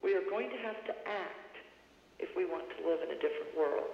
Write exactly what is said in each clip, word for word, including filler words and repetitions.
We are going to have to act if we want to live in a different world.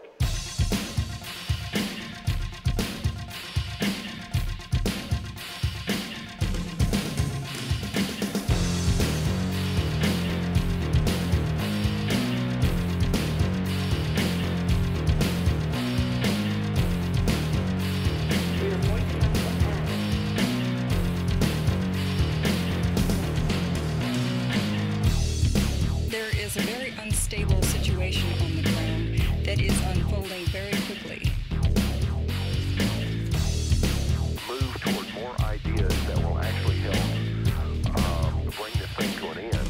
Is a very unstable situation on the ground that is unfolding very quickly. Move toward more ideas that will actually help um, bring this thing to an end.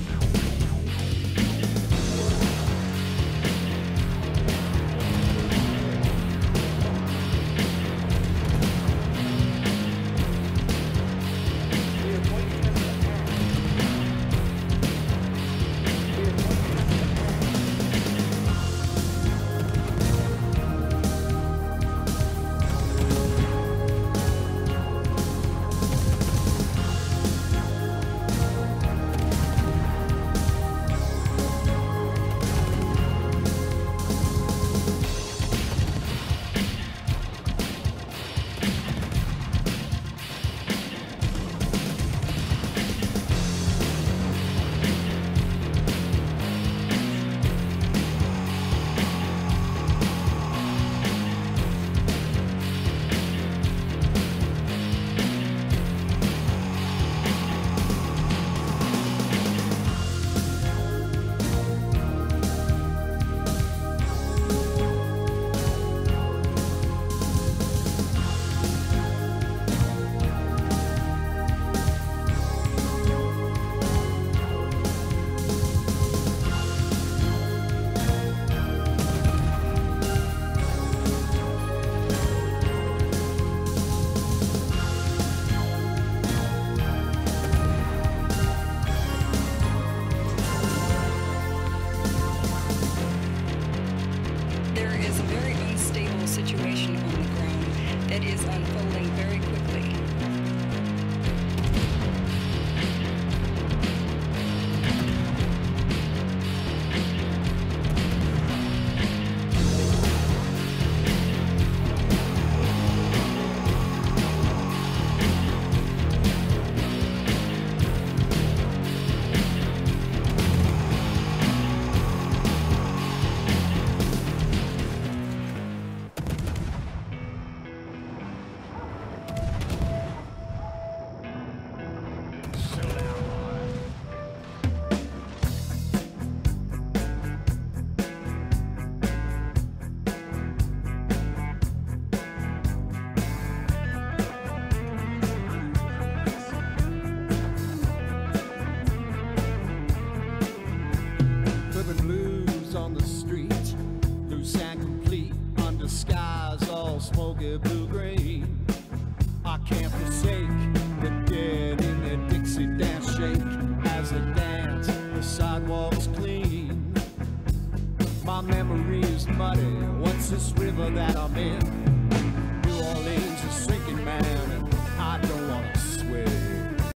Situation on the ground that is unfolding very quickly. On the street, loose and complete, under skies all smoky blue-green. I can't forsake the dead in their Dixie dance shake as they dance, the sidewalks clean. My memory is muddy, what's this river that I'm in?